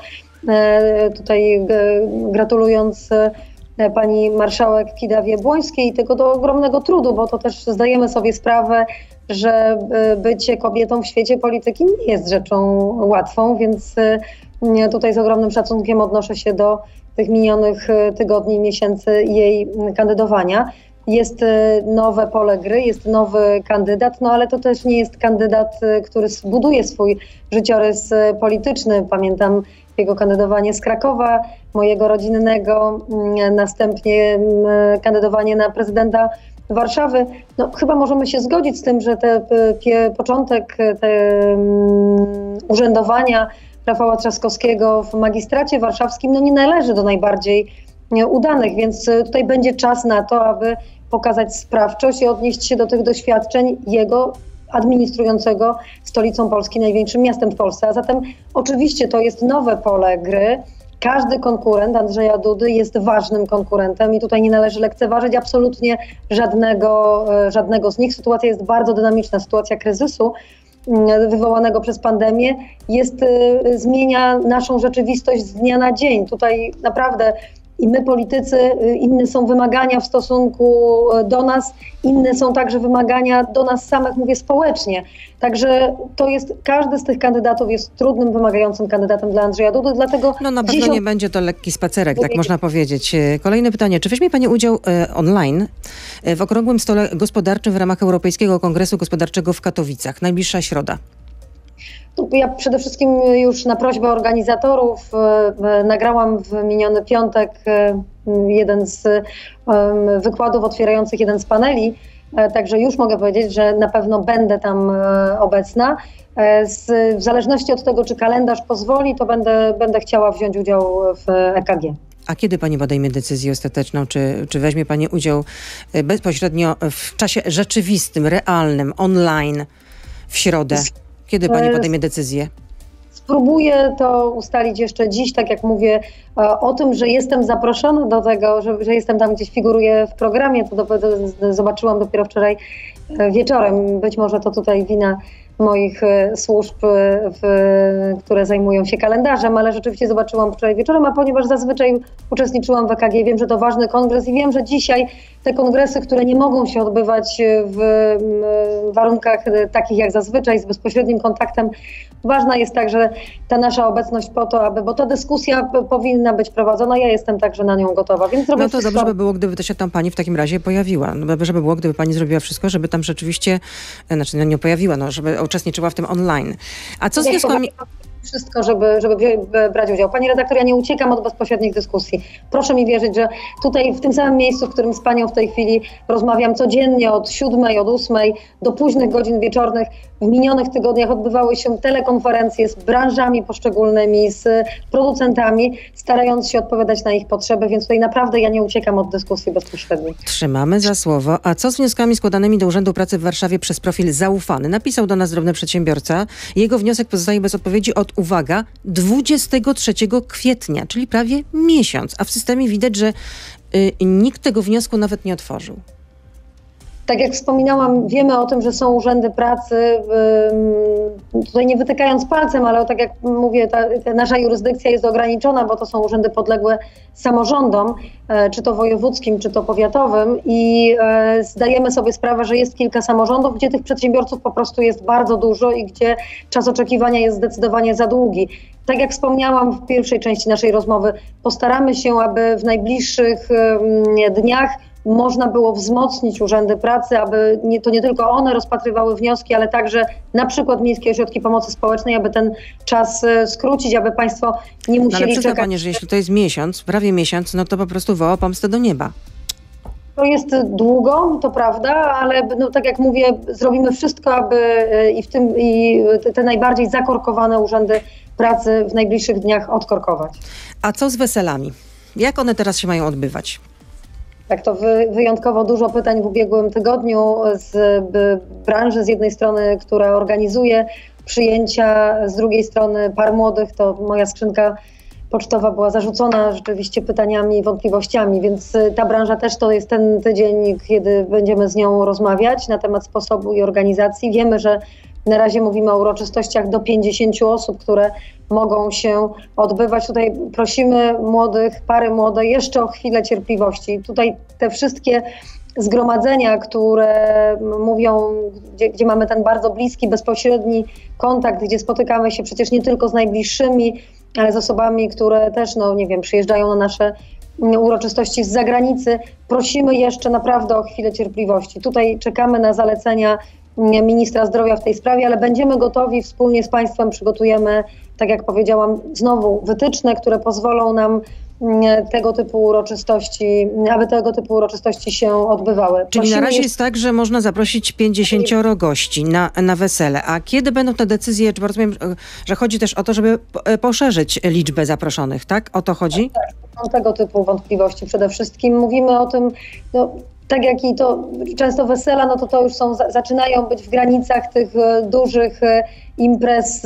e, tutaj e, gratulując e, pani marszałek Kidawie-Błońskiej tego do ogromnego trudu, bo to też zdajemy sobie sprawę, że e, bycie kobietą w świecie polityki nie jest rzeczą łatwą, więc e, tutaj z ogromnym szacunkiem odnoszę się do tych minionych tygodni, miesięcy jej kandydowania. Jest nowe pole gry, jest nowy kandydat, no ale to też nie jest kandydat, który buduje swój życiorys polityczny. Pamiętam jego kandydowanie z Krakowa, mojego rodzinnego, następnie kandydowanie na prezydenta Warszawy. No, chyba możemy się zgodzić z tym, że te, te początek te, um, urzędowania Rafała Trzaskowskiego w magistracie warszawskim no, nie należy do najbardziej udanych, więc tutaj będzie czas na to, aby pokazać sprawczość i odnieść się do tych doświadczeń jego administrującego stolicą Polski, największym miastem w Polsce. A zatem oczywiście to jest nowe pole gry. Każdy konkurent Andrzeja Dudy jest ważnym konkurentem i tutaj nie należy lekceważyć absolutnie żadnego, żadnego z nich. Sytuacja jest bardzo dynamiczna, sytuacja kryzysu wywołanego przez pandemię jest, zmienia naszą rzeczywistość z dnia na dzień. Tutaj naprawdę i my politycy, inne są wymagania w stosunku do nas, inne są także wymagania do nas samych, mówię społecznie. Także to jest, każdy z tych kandydatów jest trudnym, wymagającym kandydatem dla Andrzeja Dudy, dlatego... No na pewno nie będzie to lekki spacerek, tak można powiedzieć. Kolejne pytanie, czy weźmie Pani udział e, online w okrągłym stole gospodarczym w ramach Europejskiego Kongresu Gospodarczego w Katowicach? Najbliższa środa. Ja przede wszystkim już na prośbę organizatorów e, nagrałam w miniony piątek e, jeden z e, wykładów otwierających jeden z paneli, e, także już mogę powiedzieć, że na pewno będę tam e, obecna. E, z, w zależności od tego, czy kalendarz pozwoli, to będę, będę chciała wziąć udział w E K G. A kiedy Pani podejmie decyzję ostateczną? Czy, czy weźmie Pani udział bezpośrednio w czasie rzeczywistym, realnym, online w środę? Kiedy Pani podejmie decyzję? Spróbuję to ustalić jeszcze dziś, tak jak mówię, o tym, że jestem zaproszona do tego, że, że jestem tam gdzieś, figuruję w programie, to do, do, zobaczyłam dopiero wczoraj wieczorem. Być może to tutaj wina moich służb, w, które zajmują się kalendarzem, ale rzeczywiście zobaczyłam wczoraj wieczorem, a ponieważ zazwyczaj uczestniczyłam w E K G, wiem, że to ważny kongres i wiem, że dzisiaj te kongresy, które nie mogą się odbywać w warunkach takich jak zazwyczaj, z bezpośrednim kontaktem, ważna jest także ta nasza obecność po to, aby, bo ta dyskusja powinna być prowadzona, ja jestem także na nią gotowa, więc zrobię No to wszystko. dobrze by było, gdyby to się tam Pani w takim razie pojawiła. No dobrze by było, gdyby Pani zrobiła wszystko, żeby tam rzeczywiście, znaczy no nie pojawiła, no żeby uczestniczyła w tym online. A co z wnioskami... Wszystko, żeby, żeby brać udział. Pani redaktor, ja nie uciekam od bezpośrednich dyskusji. Proszę mi wierzyć, że tutaj w tym samym miejscu, w którym z Panią w tej chwili rozmawiam codziennie od siódmej, od ósmej do późnych godzin wieczornych, w minionych tygodniach odbywały się telekonferencje z branżami poszczególnymi, z producentami, starając się odpowiadać na ich potrzeby, więc tutaj naprawdę ja nie uciekam od dyskusji bezpośredniej. Trzymamy za słowo. A co z wnioskami składanymi do Urzędu Pracy w Warszawie przez profil Zaufany? Napisał do nas drobny przedsiębiorca. Jego wniosek pozostaje bez odpowiedzi od, uwaga, dwudziestego trzeciego kwietnia, czyli prawie miesiąc. A w systemie widać, że y, nikt tego wniosku nawet nie otworzył. Tak jak wspominałam, wiemy o tym, że są urzędy pracy, tutaj nie wytykając palcem, ale tak jak mówię, ta, ta nasza jurysdykcja jest ograniczona, bo to są urzędy podległe samorządom, czy to wojewódzkim, czy to powiatowym i zdajemy sobie sprawę, że jest kilka samorządów, gdzie tych przedsiębiorców po prostu jest bardzo dużo i gdzie czas oczekiwania jest zdecydowanie za długi. Tak jak wspomniałam w pierwszej części naszej rozmowy, postaramy się, aby w najbliższych dniach można było wzmocnić urzędy pracy, aby nie, to nie tylko one rozpatrywały wnioski, ale także na przykład Miejskie Ośrodki Pomocy Społecznej, aby ten czas skrócić, aby Państwo nie musieli no ale przyzna czekać. Pani, że jeśli to jest miesiąc, prawie miesiąc, no to po prostu woła pomstę do nieba. To jest długo, to prawda, ale no, tak jak mówię, zrobimy wszystko, aby i w tym i te, te najbardziej zakorkowane urzędy pracy w najbliższych dniach odkorkować. A co z weselami? Jak one teraz się mają odbywać? Tak, to wy, wyjątkowo dużo pytań w ubiegłym tygodniu z b, branży, z jednej strony, która organizuje przyjęcia, z drugiej strony par młodych, to moja skrzynka pocztowa była zarzucona rzeczywiście pytaniami i wątpliwościami, więc ta branża też to jest ten tydzień, kiedy będziemy z nią rozmawiać na temat sposobu i organizacji. Wiemy, że na razie mówimy o uroczystościach do pięćdziesięciu osób, które mogą się odbywać. Tutaj prosimy młodych, pary młode jeszcze o chwilę cierpliwości. Tutaj te wszystkie zgromadzenia, które mówią, gdzie, gdzie mamy ten bardzo bliski, bezpośredni kontakt, gdzie spotykamy się przecież nie tylko z najbliższymi, ale z osobami, które też, no nie wiem, przyjeżdżają na nasze uroczystości z zagranicy. Prosimy jeszcze naprawdę o chwilę cierpliwości. Tutaj czekamy na zalecenia ministra zdrowia w tej sprawie, ale będziemy gotowi, wspólnie z Państwem przygotujemy, tak jak powiedziałam, znowu wytyczne, które pozwolą nam tego typu uroczystości, aby tego typu uroczystości się odbywały. Czyli Prosimy na razie jeszcze... jest tak, że można zaprosić pięćdziesięcioro gości na, na wesele. A kiedy będą te decyzje, czy rozumiem, że chodzi też o to, żeby poszerzyć liczbę zaproszonych, tak? O to chodzi? Tak, są tego typu wątpliwości przede wszystkim. Mówimy o tym, no, tak jak i to często wesela, no to to już są, zaczynają być w granicach tych dużych imprez,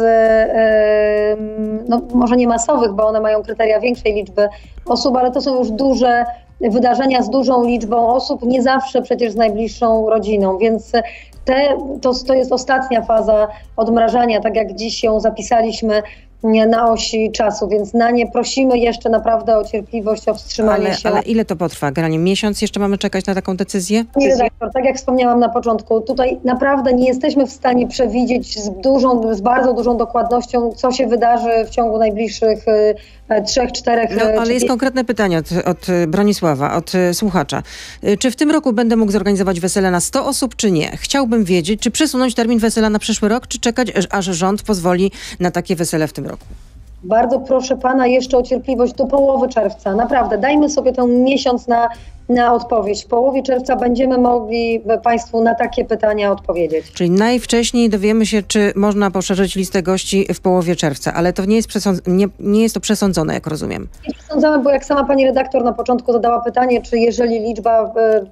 no może nie masowych, bo one mają kryteria większej liczby osób, ale to są już duże wydarzenia z dużą liczbą osób, nie zawsze przecież z najbliższą rodziną, więc te, to, to jest ostatnia faza odmrażania, tak jak dziś ją zapisaliśmy na osi czasu, więc na nie prosimy jeszcze naprawdę o cierpliwość, o wstrzymanie ale, się. Ale ile to potrwa? Granie miesiąc jeszcze mamy czekać na taką decyzję? Panie redaktor, tak jak wspomniałam na początku, tutaj naprawdę nie jesteśmy w stanie przewidzieć z dużą, z bardzo dużą dokładnością, co się wydarzy w ciągu najbliższych y, trzech, czterech... No, ale czy... jest konkretne pytanie od, od Bronisława, od słuchacza. Czy w tym roku będę mógł zorganizować wesele na sto osób, czy nie? Chciałbym wiedzieć, czy przesunąć termin wesela na przyszły rok, czy czekać, aż rząd pozwoli na takie wesele w tym roku? Bardzo proszę pana jeszcze o cierpliwość do połowy czerwca. Naprawdę, dajmy sobie ten miesiąc na, na odpowiedź. W połowie czerwca będziemy mogli państwu na takie pytania odpowiedzieć. Czyli najwcześniej dowiemy się, czy można poszerzyć listę gości w połowie czerwca, ale to nie jest, przesąd- nie, nie jest to przesądzone, jak rozumiem. Nie przesądzamy, bo jak sama pani redaktor na początku zadała pytanie, czy jeżeli liczba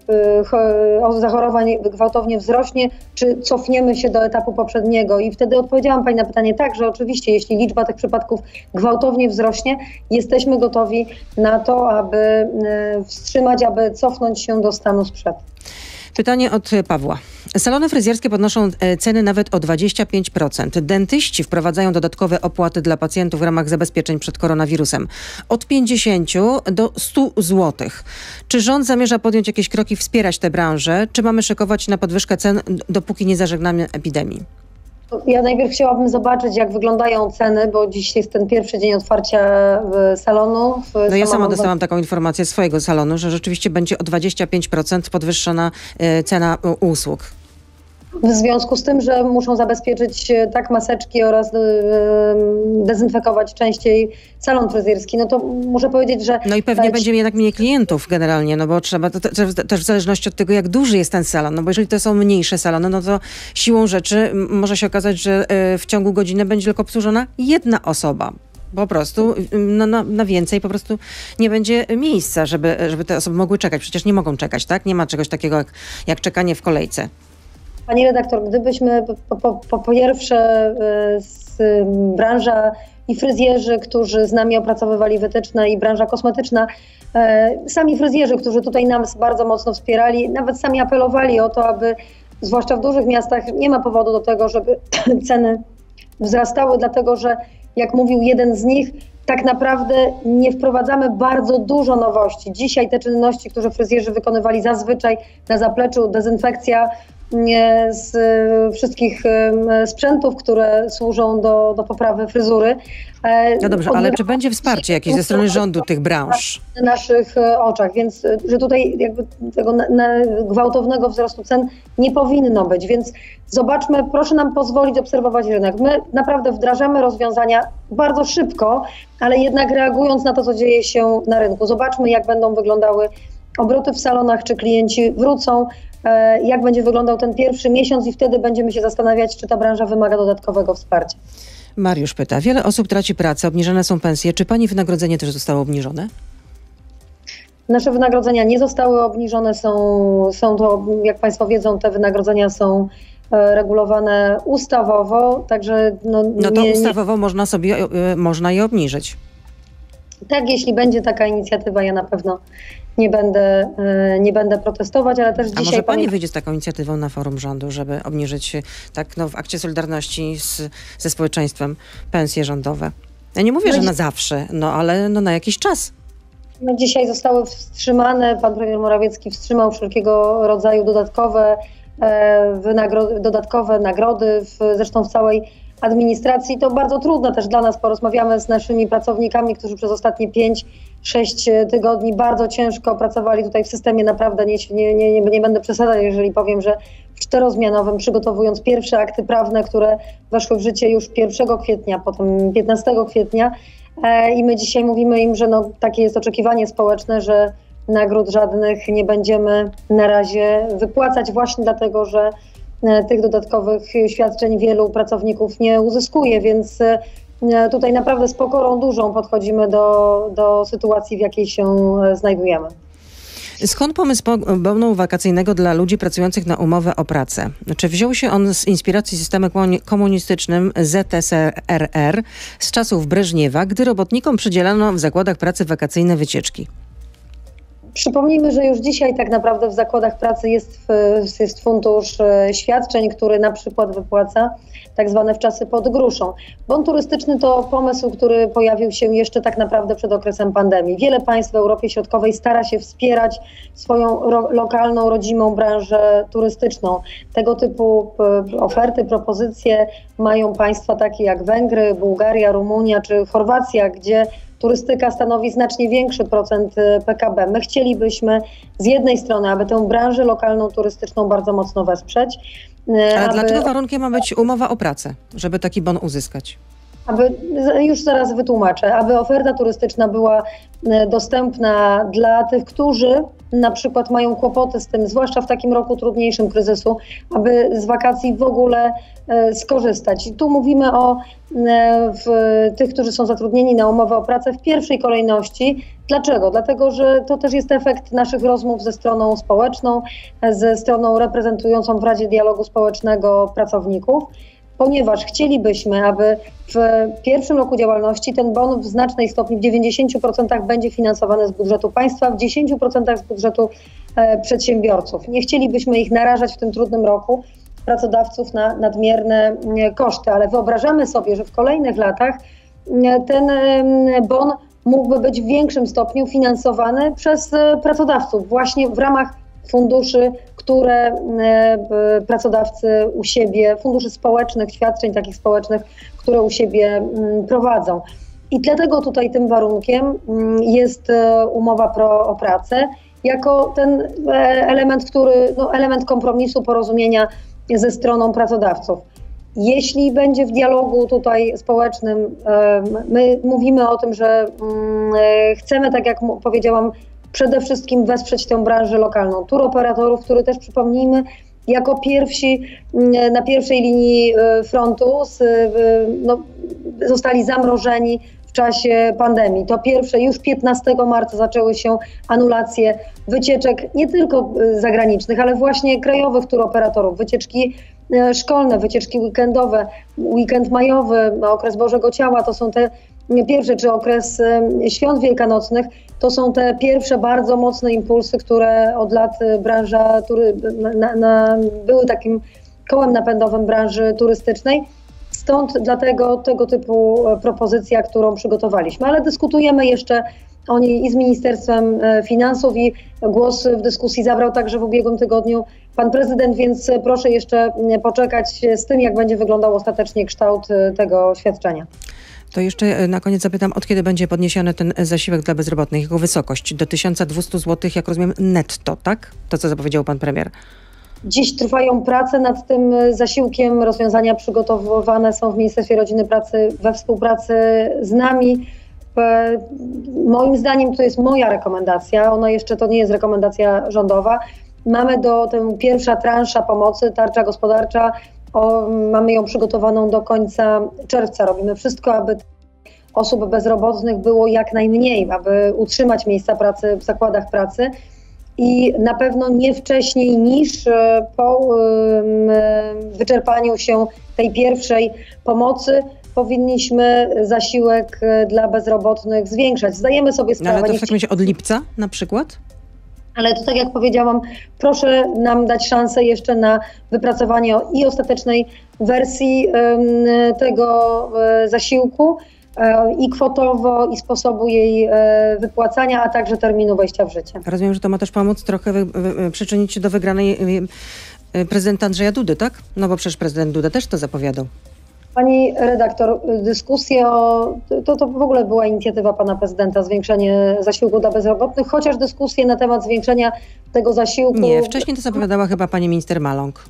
y, y, zachorowań gwałtownie wzrośnie, czy cofniemy się do etapu poprzedniego. I wtedy odpowiedziałam pani na pytanie tak, że oczywiście, jeśli liczba tych przypadków gwałtownie wzrośnie, jesteśmy gotowi na to, aby y, wstrzymać, aby cofnąć się do stanu sprzed. Pytanie od Pawła. Salony fryzjerskie podnoszą ceny nawet o dwadzieścia pięć procent. Dentyści wprowadzają dodatkowe opłaty dla pacjentów w ramach zabezpieczeń przed koronawirusem. Od pięćdziesięciu do stu złotych. Czy rząd zamierza podjąć jakieś kroki, wspierać tę branżę? Czy mamy szykować na podwyżkę cen, dopóki nie zażegnamy epidemii? Ja najpierw chciałabym zobaczyć, jak wyglądają ceny, bo dziś jest ten pierwszy dzień otwarcia salonu. No ja sama dostałam taką informację z swojego salonu, że rzeczywiście będzie o dwadzieścia pięć procent podwyższona cena usług. W związku z tym, że muszą zabezpieczyć tak maseczki oraz dezynfekować częściej salon fryzjerski, no to muszę powiedzieć, że... No i pewnie będzie jednak mniej klientów generalnie, no bo trzeba, to, to, też w zależności od tego, jak duży jest ten salon, no bo jeżeli to są mniejsze salony, no to siłą rzeczy może się okazać, że w ciągu godziny będzie tylko obsłużona jedna osoba. Po prostu no, na, na więcej po prostu nie będzie miejsca, żeby, żeby te osoby mogły czekać. Przecież nie mogą czekać, tak? Nie ma czegoś takiego jak, jak czekanie w kolejce. Pani redaktor, gdybyśmy po, po, po, po pierwsze z, branża i fryzjerzy, którzy z nami opracowywali wytyczne, i branża kosmetyczna, e, sami fryzjerzy, którzy tutaj nas bardzo mocno wspierali, nawet sami apelowali o to, aby zwłaszcza w dużych miastach nie ma powodu do tego, żeby ceny wzrastały, dlatego że jak mówił jeden z nich, tak naprawdę nie wprowadzamy bardzo dużo nowości. Dzisiaj te czynności, które fryzjerzy wykonywali zazwyczaj na zapleczu, dezynfekcja z wszystkich sprzętów, które służą do, do poprawy fryzury. No dobrze, ale czy będzie wsparcie jakieś ze strony rządu tych branż? Na naszych oczach, więc że tutaj jakby tego na, na gwałtownego wzrostu cen nie powinno być, więc zobaczmy, proszę nam pozwolić obserwować rynek. My naprawdę wdrażamy rozwiązania bardzo szybko, ale jednak reagując na to, co dzieje się na rynku. Zobaczmy, jak będą wyglądały obroty w salonach, czy klienci wrócą, jak będzie wyglądał ten pierwszy miesiąc i wtedy będziemy się zastanawiać, czy ta branża wymaga dodatkowego wsparcia. Mariusz pyta, wiele osób traci pracę, obniżone są pensje. Czy pani wynagrodzenie też zostało obniżone? Nasze wynagrodzenia nie zostały obniżone, są, są to, jak państwo wiedzą, te wynagrodzenia są regulowane ustawowo, także... No, no to nie, ustawowo nie... można sobie, można je obniżyć. Tak, jeśli będzie taka inicjatywa, ja na pewno nie będę, nie będę protestować, ale też A dzisiaj... może pani pani wyjdzie z taką inicjatywą na forum rządu, żeby obniżyć tak no, w akcie solidarności z, ze społeczeństwem pensje rządowe? Ja nie mówię, no że dzi- na zawsze, no ale no, na jakiś czas. No, dzisiaj zostały wstrzymane, pan premier Morawiecki wstrzymał wszelkiego rodzaju dodatkowe, e, wynagro- dodatkowe nagrody, w, zresztą w całej administracji. To bardzo trudne też dla nas. Porozmawiamy z naszymi pracownikami, którzy przez ostatnie pięć sześć tygodni bardzo ciężko pracowali tutaj w systemie. Naprawdę nie, nie, nie, nie będę przesadzać, jeżeli powiem, że w czterozmianowym, przygotowując pierwsze akty prawne, które weszły w życie już pierwszego kwietnia, potem piętnastego kwietnia. E, I my dzisiaj mówimy im, że no, takie jest oczekiwanie społeczne, że nagród żadnych nie będziemy na razie wypłacać właśnie dlatego, że tych dodatkowych świadczeń wielu pracowników nie uzyskuje, więc tutaj naprawdę z pokorą dużą podchodzimy do, do sytuacji, w jakiej się znajdujemy. Skąd pomysł bonu wakacyjnego dla ludzi pracujących na umowę o pracę? Czy wziął się on z inspiracji systemem komunistycznym Z S R R z czasów Breżniewa, gdy robotnikom przydzielano w zakładach pracy wakacyjne wycieczki? Przypomnijmy, że już dzisiaj tak naprawdę w zakładach pracy jest, jest fundusz świadczeń, który na przykład wypłaca tak zwane wczasy pod gruszą. Bon turystyczny to pomysł, który pojawił się jeszcze tak naprawdę przed okresem pandemii. Wiele państw w Europie Środkowej stara się wspierać swoją ro- lokalną, rodzimą branżę turystyczną. Tego typu oferty, propozycje mają państwa takie jak Węgry, Bułgaria, Rumunia czy Chorwacja, gdzie turystyka stanowi znacznie większy procent P K B. My chcielibyśmy z jednej strony, aby tę branżę lokalną turystyczną bardzo mocno wesprzeć. Ale aby, dlaczego warunkiem ma być umowa o pracę, żeby taki bon uzyskać? Aby, już zaraz wytłumaczę, aby oferta turystyczna była dostępna dla tych, którzy na przykład mają kłopoty z tym, zwłaszcza w takim roku trudniejszym kryzysu, aby z wakacji w ogóle e, skorzystać. I tu mówimy o e, w, tych, którzy są zatrudnieni na umowę o pracę w pierwszej kolejności. Dlaczego? Dlatego, że to też jest efekt naszych rozmów ze stroną społeczną, ze stroną reprezentującą w Radzie Dialogu Społecznego pracowników, ponieważ chcielibyśmy, aby w pierwszym roku działalności ten bon w znacznej stopniu, w dziewięćdziesięciu procentach będzie finansowany z budżetu państwa, w dziesięciu procentach z budżetu e, przedsiębiorców. Nie chcielibyśmy ich narażać w tym trudnym roku, pracodawców, na nadmierne e, koszty, ale wyobrażamy sobie, że w kolejnych latach e, ten e, bon mógłby być w większym stopniu finansowany przez e, pracodawców właśnie w ramach funduszy, które e, pracodawcy u siebie, funduszy społecznych, świadczeń takich społecznych, które u siebie m, prowadzą. I dlatego tutaj tym warunkiem m, jest e, umowa pro, o pracę, jako ten e, element, który, no, element kompromisu, porozumienia ze stroną pracodawców. Jeśli będzie w dialogu tutaj społecznym, e, my mówimy o tym, że m, e, chcemy, tak jak m- powiedziałam, przede wszystkim wesprzeć tę branżę lokalną. Turoperatorów, który też, przypomnijmy, jako pierwsi na pierwszej linii frontu z, no, zostali zamrożeni w czasie pandemii. To pierwsze, już piętnastego marca zaczęły się anulacje wycieczek nie tylko zagranicznych, ale właśnie krajowych turoperatorów. Wycieczki szkolne, wycieczki weekendowe, weekend majowy, okres Bożego Ciała, to są te pierwsze, czy okres świąt wielkanocnych, to są te pierwsze bardzo mocne impulsy, które od lat branża tury, na, na, były takim kołem napędowym branży turystycznej. Stąd dlatego tego typu propozycja, którą przygotowaliśmy. Ale dyskutujemy jeszcze o niej i z Ministerstwem Finansów i głos w dyskusji zabrał także w ubiegłym tygodniu pan prezydent, więc proszę jeszcze poczekać z tym, jak będzie wyglądał ostatecznie kształt tego świadczenia. To jeszcze na koniec zapytam, od kiedy będzie podniesiony ten zasiłek dla bezrobotnych, jego wysokość? Do tysiąc dwieście złotych, jak rozumiem, netto, tak? To, co zapowiedział pan premier. Dziś trwają prace nad tym zasiłkiem. Rozwiązania przygotowywane są w Ministerstwie Rodziny, Pracy we współpracy z nami. Moim zdaniem to jest moja rekomendacja. Ona jeszcze to nie jest rekomendacja rządowa. Mamy do tę pierwsza transza pomocy, tarcza gospodarcza. O, mamy ją przygotowaną do końca czerwca. Robimy wszystko, aby osób bezrobotnych było jak najmniej, aby utrzymać miejsca pracy w zakładach pracy i na pewno nie wcześniej niż po um, wyczerpaniu się tej pierwszej pomocy powinniśmy zasiłek dla bezrobotnych zwiększać. Zdajemy sobie sprawę. No ale to w takim razie od lipca na przykład? Ale to, tak jak powiedziałam, proszę nam dać szansę jeszcze na wypracowanie i ostatecznej wersji um, tego um, zasiłku um, i kwotowo, i sposobu jej um, wypłacania, a także terminu wejścia w życie. Rozumiem, że to ma też pomóc trochę wy, wy, przyczynić się do wygranej y, y, prezydenta Andrzeja Dudy, tak? No bo przecież prezydent Duda też to zapowiadał. Pani redaktor, dyskusja o, to, to w ogóle była inicjatywa pana prezydenta, zwiększenie zasiłku dla bezrobotnych, chociaż dyskusje na temat zwiększenia tego zasiłku... Nie, wcześniej to zapowiadała chyba pani minister Maląg.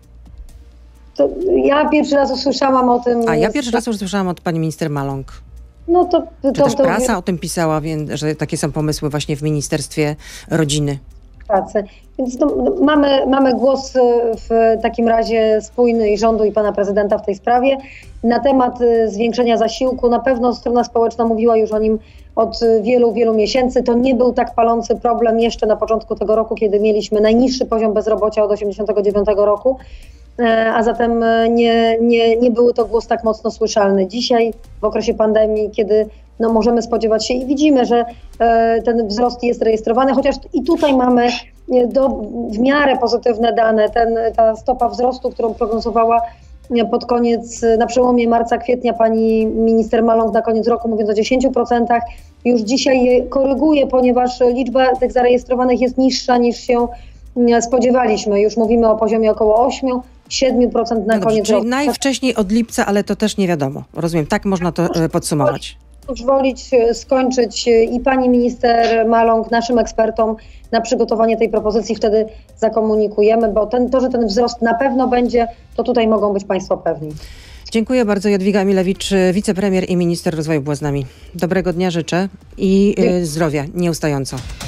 To ja pierwszy raz usłyszałam o tym... A ja pierwszy raz już słyszałam od pani minister Maląg. No to, to, Czy też to, prasa to... o tym pisała, że takie są pomysły właśnie w Ministerstwie Rodziny. Pracy. Więc no, mamy, mamy głos w takim razie spójny i rządu, i pana prezydenta w tej sprawie. Na temat zwiększenia zasiłku na pewno strona społeczna mówiła już o nim od wielu, wielu miesięcy. To nie był tak palący problem jeszcze na początku tego roku, kiedy mieliśmy najniższy poziom bezrobocia od osiemdziesiątego dziewiątego roku, a zatem nie, nie, nie był to głos tak mocno słyszalny. Dzisiaj w okresie pandemii, kiedy no, możemy spodziewać się i widzimy, że e, ten wzrost jest rejestrowany, chociaż i tutaj mamy do, w miarę pozytywne dane. Ten, ta stopa wzrostu, którą prognozowała pod koniec, na przełomie marca, kwietnia pani minister Maląg na koniec roku, mówiąc o dziesięciu procentach, już dzisiaj je koryguje, ponieważ liczba tych zarejestrowanych jest niższa niż się spodziewaliśmy. Już mówimy o poziomie około ośmiu, siedmiu procent na no koniec dobrze, czyli roku. najwcześniej od lipca, ale to też nie wiadomo. Rozumiem, tak można to podsumować. Pozwolić skończyć i pani minister Maląg, naszym ekspertom na przygotowanie tej propozycji, wtedy zakomunikujemy, bo ten, to, że ten wzrost na pewno będzie, to tutaj mogą być państwo pewni. Dziękuję bardzo. Jadwiga Emilewicz, wicepremier i minister rozwoju, była z nami. Dobrego dnia życzę i zdrowia nieustająco.